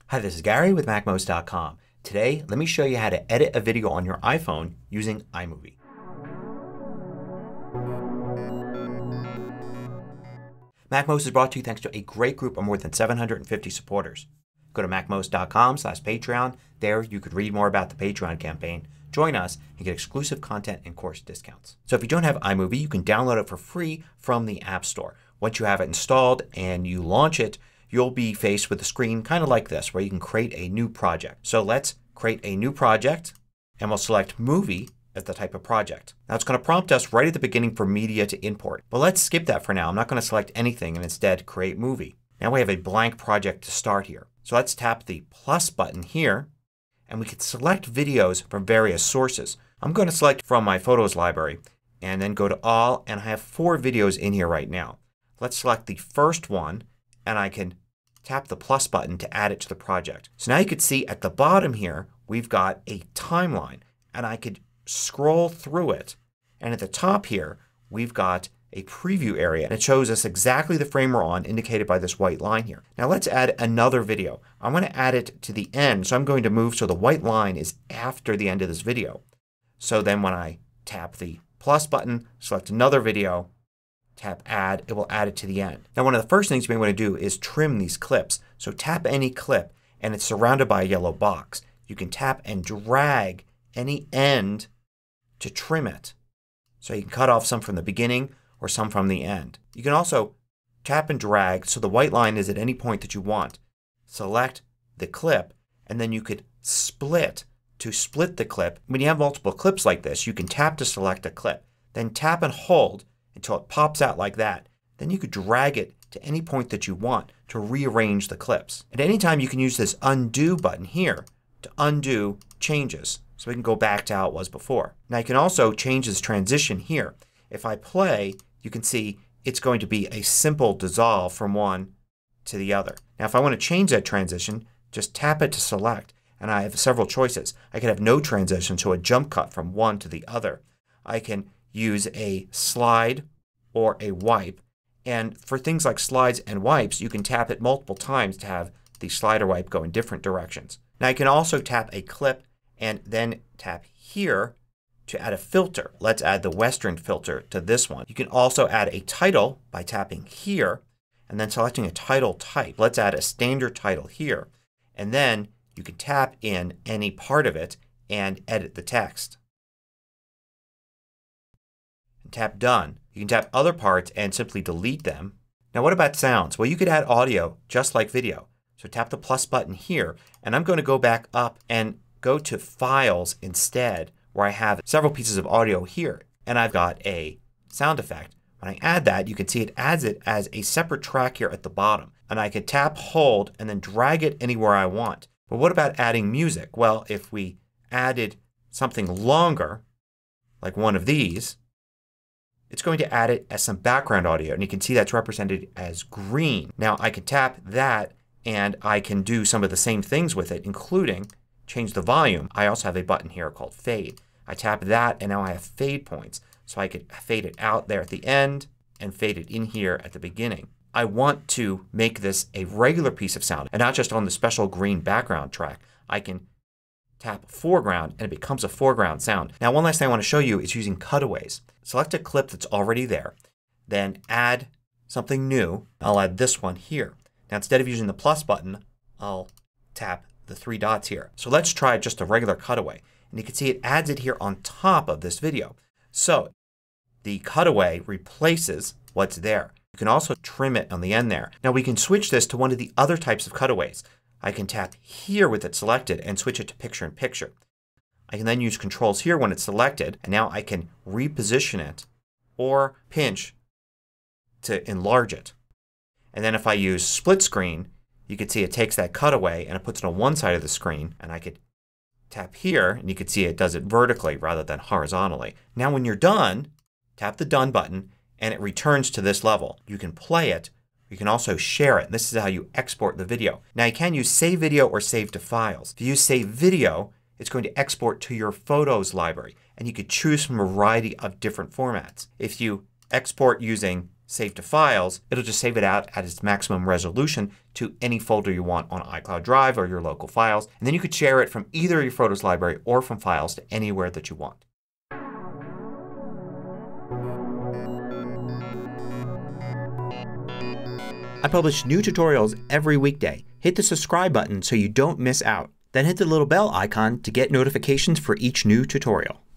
Hi, this is Gary with MACMOST.com. Today, let me show you how to edit a video on your iPhone using iMovie. MACMOST is brought to you thanks to a great group of more than 750 supporters. Go to MACMOST.com/Patreon. There you could read more about the Patreon campaign, join us, and get exclusive content and course discounts. So if you don't have iMovie, you can download it for free from the App Store. Once you have it installed and you launch it, you'll be faced with a screen kind of like this where you can create a new project. So let's create a new project and we'll select Movie as the type of project. Now it's going to prompt us right at the beginning for media to import. But let's skip that for now. I'm not going to select anything and instead create Movie. Now we have a blank project to start here. So let's tap the plus button here and we can select videos from various sources. I'm going to select from my photos library and then go to all, and I have 4 videos in here right now. Let's select the first one and I can tap the plus button to add it to the project. So now you can see at the bottom here we've got a timeline and I could scroll through it, and at the top here we've got a preview area and it shows us exactly the frame we're on indicated by this white line here. Now let's add another video. I'm going to add it to the end, so I'm going to move so the white line is after the end of this video. So then when I tap the plus button, select another video, tap add, it will add it to the end. Now one of the first things you may want to do is trim these clips. So tap any clip and it's surrounded by a yellow box. You can tap and drag any end to trim it. So you can cut off some from the beginning or some from the end. You can also tap and drag so the white line is at any point that you want. Select the clip and then you could split to split the clip. When you have multiple clips like this, you can tap to select a clip. Then tap and hold until it pops out like that. Then you could drag it to any point that you want to rearrange the clips. At any time you can use this undo button here to undo changes. So we can go back to how it was before. Now you can also change this transition here. If I play, you can see it's going to be a simple dissolve from one to the other. Now if I want to change that transition, just tap it to select, and I have several choices. I can have no transition, so a jump cut from one to the other. I can use a slide or a wipe, and for things like slides and wipes you can tap it multiple times to have the slide or wipe go in different directions. Now you can also tap a clip and then tap here to add a filter. Let's add the Western filter to this one. You can also add a title by tapping here and then selecting a title type. Let's add a standard title here, and then you can tap in any part of it and edit the text. Tap done. You can tap other parts and simply delete them. Now what about sounds? Well, you could add audio just like video. So tap the plus button here and I'm going to go back up and go to Files instead, where I have several pieces of audio here and I've got a sound effect. When I add that, you can see it adds it as a separate track here at the bottom, and I could tap, hold, and then drag it anywhere I want. But what about adding music? Well, if we added something longer like one of these, it's going to add it as some background audio, and you can see that's represented as green. Now I can tap that and I can do some of the same things with it, including change the volume. I also have a button here called fade. I tap that and now I have fade points. So I could fade it out there at the end and fade it in here at the beginning. I want to make this a regular piece of sound and not just on the special green background track. I can tap foreground and it becomes a foreground sound. Now one last thing I want to show you is using Cutaways. Select a clip that's already there. Then add something new. I'll add this one here. Now instead of using the plus button, I'll tap the 3 dots here. So let's try just a regular cutaway. And you can see it adds it here on top of this video. So the cutaway replaces what's there. You can also trim it on the end there. Now we can switch this to one of the other types of cutaways. I can tap here with it selected and switch it to picture in picture. I can then use controls here when it's selected, and now I can reposition it or pinch to enlarge it. And then if I use split screen, you can see it takes that cutaway and it puts it on one side of the screen, and I could tap here and you can see it does it vertically rather than horizontally. Now when you're done, tap the done button and it returns to this level. You can play it. You can also share it. This is how you export the video. Now you can use save video or save to files. If you use save video, it's going to export to your photos library, and you could choose from a variety of different formats. If you export using save to files, it'll just save it out at its maximum resolution to any folder you want on iCloud Drive or your local files. And then you could share it from either your Photos library or from files to anywhere that you want. I publish new tutorials every weekday. Hit the subscribe button so you don't miss out. Then hit the little bell icon to get notifications for each new tutorial.